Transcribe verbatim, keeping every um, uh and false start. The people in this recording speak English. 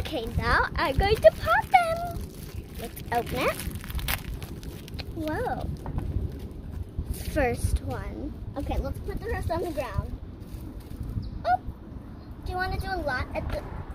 Okay, now I'm going to pop them. Let's open it. Whoa. First one. Okay, let's put the rest on the ground. Oh, do you want to do a lot at the